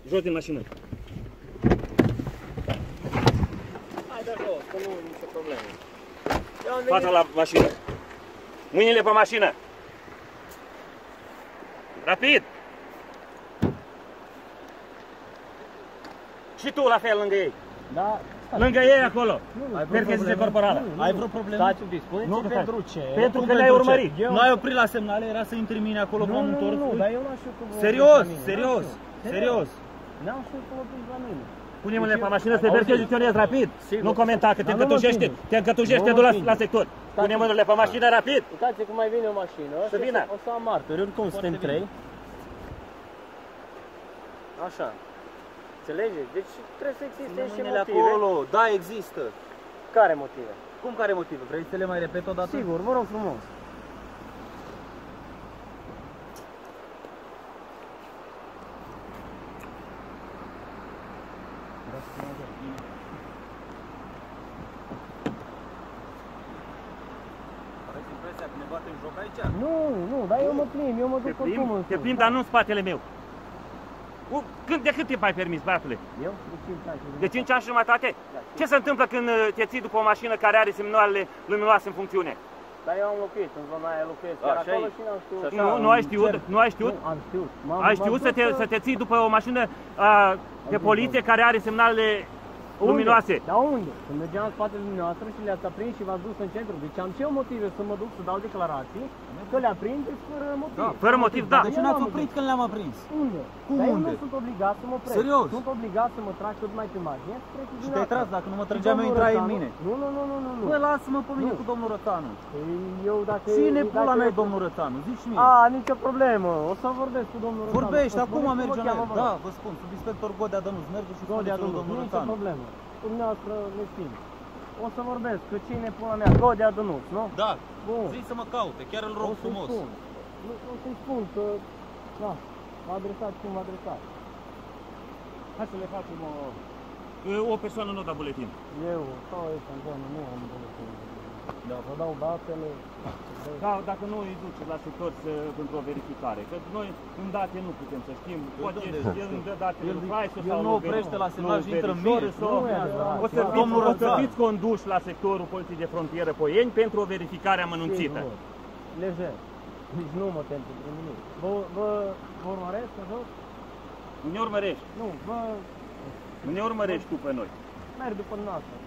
Jos din mașină. Hai de jos, că nu e nicio problemă. Fața la mașină. Mâinile pe mașină. Rapid! Și tu la fel lângă ei. Da. Lângă ei acolo. Percheziție corporală. Ai vreo problemă? Stați un pic, spuneți pentru ce? Pentru că ne-ai urmărit. Nu ai oprit la semnale, era să intri mine acolo cu motor. Nu, dar eu n-am știut că vă Serios. N-am știut că vă opriți la mine. Pune mâinile pe mașină să te percheziționezi rapid. Nu comenta că te încătușești, te duc la sector. Pune mâinile pe mașină rapid. Uitați cum mai vine o mașină. Să vină. O să am martori, oricum suntem trei. Așa. Înțelegeți? Deci trebuie să existe și motive. Acolo, da, există. Care motive? Cum care motive? Vrei să le mai repet o dată? Sigur, vă rog frumos. Aveți impresia că ne batem joc aici? Nu, dar eu mă plimb, eu mă duc oricum în Te plimbi, dar nu în spatele meu. De cât timp ai permis, băiatule? Eu? De 5 ani. De 5 ani și jumătate? Ce se întâmplă când te ții după o mașină care are semnalele luminoase în funcțiune? Dar eu am locuit în zona aia, locuiesc chiar acolo și n-am știut. Nu ai știut? Nu ai știut? Nu, am știut. Ai știut să te ții după o mașină de poliție care are semnalele luminoase? Dar unde? Când mergeam în spatele dumneavoastră și le-ați aprins și v-ați dus în centru. Deci am ce motive să mă duc să dau declarații, că le aprindeți fără motiv. Da, fără motiv, da. De ce n-ați oprit când le-am aprins? Unde? Cum Dar unde? eu nu sunt obligat să mă opresc. Serios? Sunt obligat să mă trag cât mai pe margine. Și te-ai tras, dacă nu mă trăgeam, eu intrai în mine. Nu. Băi, lasă-mă pe mine cu domnul Rățanu. Eu dacă... Cine pula mea e domnul Rățanu? Zici mie. Nicio problemă. O să vorbesc cu domnul Rățanu. Vorbești, acum merge la el. Da, vă spun, subinspector Godea Dănuț, merge și spuneți lui domnul Nicio Rățanu. problemă. Dumneavoastră ne știm. O să vorbesc, că cine pula mea, Godea Dănuț, nu? Da, Bun. zici să mă caute, chiar îl rog frumos. O să-i spun că, da, mă adresați cum mă adresați. Hai să le facem o persoană nu da buletin. Eu, sau ăsta în zonă, nu am buletin. Da, vă dau datele. Da, dacă nu îi duce la sector pentru o verificare, că noi în date nu putem să știm, poate el îmi dă datele lui Price sau el nu oprește la semnal și intră în mine. O să fiți conduși la sectorul Poliției de Frontieră Poieni pentru o verificare amănunțită. Lejer. Nici nu mă tem pentru nimic. Vă urmăresc pe jos? Nu ne urmărești. Nu, Nu ne urmărești tu pe noi. merg după noastră.